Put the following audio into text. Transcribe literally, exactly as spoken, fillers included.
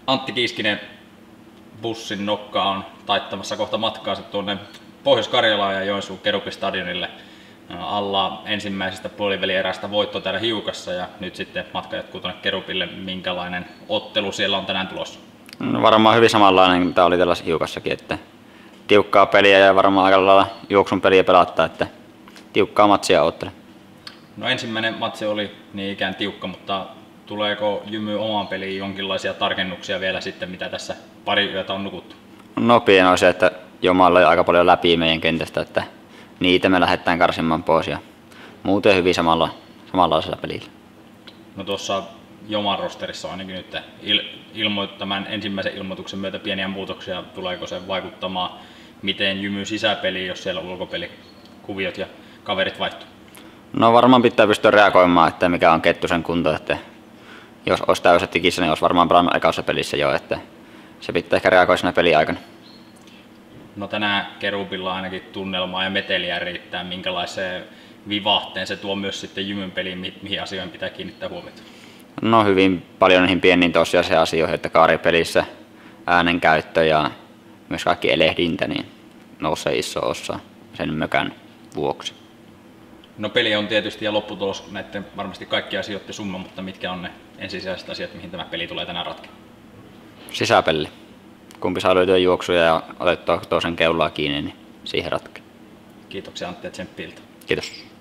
Antti Kiiskinen, bussin nokka on taittamassa kohta matkaansa tuonne Pohjois-Karjalaan ja Joensuun Kerubi-stadionille. Alla ensimmäisestä puolivälierästä voitto täällä Hiukassa ja nyt sitten matka jatkuu tuonne Kerubille. Minkälainen ottelu siellä on tänään tulossa? No varmaan hyvin samanlainen kuin tämä oli tällä Hiukassakin, että tiukkaa peliä ja varmaan aika lailla juoksun peliä pelata, että tiukkaa matsia ottele. No ensimmäinen matsi oli niin ikään tiukka, mutta tuleeko Jymy omaan peliin jonkinlaisia tarkennuksia vielä sitten, mitä tässä pari yötä on nukuttu? No pieni on se, että Jomalla on aika paljon läpi meidän kentästä, että niitä me lähdetään karsimaan pois ja muuten hyvin samalla, samanlaisella pelillä. No tuossa Joman rosterissa on ainakin nyt il, ilmo, tämän ensimmäisen ilmoituksen myötä pieniä muutoksia. Tuleeko se vaikuttamaan miten Jymyn sisäpeliin, jos siellä ulkopelikuviot ja kaverit vaihtuu? No varmaan pitää pystyä reagoimaan, että mikä on Kettusen kunto, että jos olisi täysin tikissä, niin olisi varmaan pelannut ekassa pelissä jo, että se pitää ehkä reagoida siinä peliaikana. No tänään Kerubilla ainakin tunnelmaa ja meteliä riittää. Minkälaiseen vivahteen se tuo myös sitten Jymyn peliin, mi- mihin asioihin pitää kiinnittää huomiota? No hyvin paljon niihin pieniin tosiasiallisiin asioihin, että kaaripelissä äänenkäyttö ja myös kaikki elehdintä niin nousee iso osa sen mökän vuoksi. No peli on tietysti ja lopputulos näiden varmasti kaikki asioiden summa, mutta mitkä on ne ensisijaiset asiat, mihin tämä peli tulee tänään ratkeamaan? Sisäpeli. Kumpi saa löytyä juoksuja ja otettua toisen keulaa kiinni, niin siihen ratkeaa. Kiitoksia Antti ja tsemppi iltaa. Kiitos.